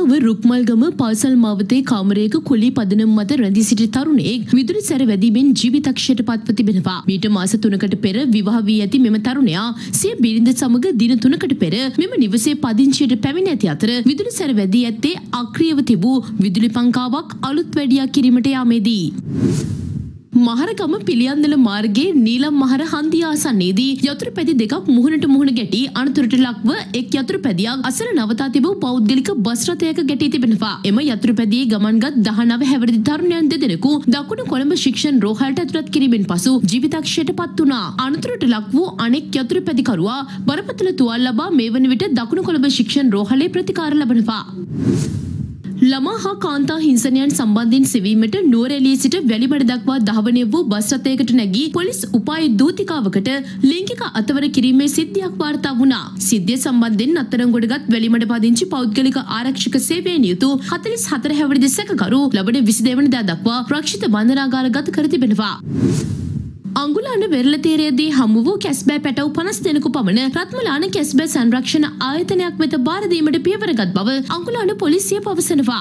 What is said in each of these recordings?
කුරුණෑගල රුක්මල්ගම පාසල් මාවතේ කාමරයක කුලී පදනම මත රැඳී සිටි තරුණයෙක් විදුලි සැර වැදීමෙන් ජීවිතක්ෂයට පත්ව තිබෙනවා. මීට මාස 3කට පෙර විවාහ වී ඇති මෙම තරුණයා සිය බිරිඳ සමග දින 3කට පෙර මෙම නිවසේ පදිංචියට පැමිණ ඇති අතර විදුලි සැර වැදී ඇත්තේ අක්‍රියව තිබූ විදුලි පංකාවක් අලුත් වැඩියා කිරීමට යාමේදී. මහරගම පිළියන්දල මාර්ගයේ නීලම් මහර හන්දිය ආසන්නයේදී යතුරු පැදි දෙකක් මුහුණට මුහුණ ගැටි අනතුරට ලක්ව එක් යතුරු පැදියක් අසල නවතා තිබූ පෞද්ගලික බස් රථයක ගැටී තිබෙනවා. එම යතුරු පැදියේ ගමන්ගත් 19 හැවිරිදි තරුණයන් දෙදෙනෙකු දකුණු කොළඹ ශික්ෂණ රෝහලට ඇතුළත් කිරීමෙන් පසු ජීවිතක්ෂයට පත් වුණා. අනතුරට ලක් වූ අනෙක් යතුරු පැදිකරුවා බරපතල තුවාල ලබා මේ වන විට දකුණු කොළඹ ශික්ෂණ රෝහලේ ප්‍රතිකාර ලබනවා. ළමා හා කාන්තා හිංසනයන් සම්බන්ධයෙන් සෙවීමට නුවරඑළිය සිට වැලිමඩ දක්වා ධාවනය වූ බස් රථයකට නැගී පොලිස් උපාය දූතිකාවකට ලිංගික අතවර කිරීමේ සිද්ධියක් වාර්තා වුණා. සිද්ධිය සම්බන්ධයෙන් අත්අඩංගුවටගත් වැලිමඩ පදිංචි පෞද්ගලික ආරක්ෂක සේවයේ නියුතු 44 හැවිරිදි සැකකරු ලබන 22 වෙනිදා දක්වා රක්ෂිත බන්ධනාගාරගත කර තිබෙනවා. අංගුලාන වෙරළතීරයේදී හමු වූ කැස්බෑ පැටව් 50 දෙනෙකු පමණ රත්මලාන කැස්බෑ සංරක්ෂණ ආයතනයක් වෙත බාර දීමට පියවරගත් බව අංගුලාන පොලිසිය පවසනවා.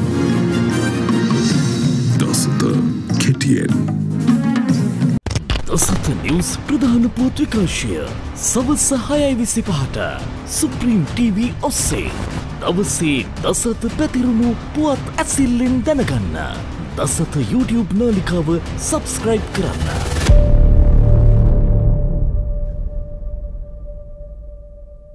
දසත කෙටියෙන් දසත නිවුස් ප්‍රධාන පුවත් විකාශය සවස් 6:25ට සුප්‍රීම් TV ඔස්සේ දවසේ දසත පැතිරුණු පුවත් ඇසිල්ලෙන් දැනගන්න. දසත YouTube නාලිකාව සබ්ස්ක්‍රයිබ් කරන්න.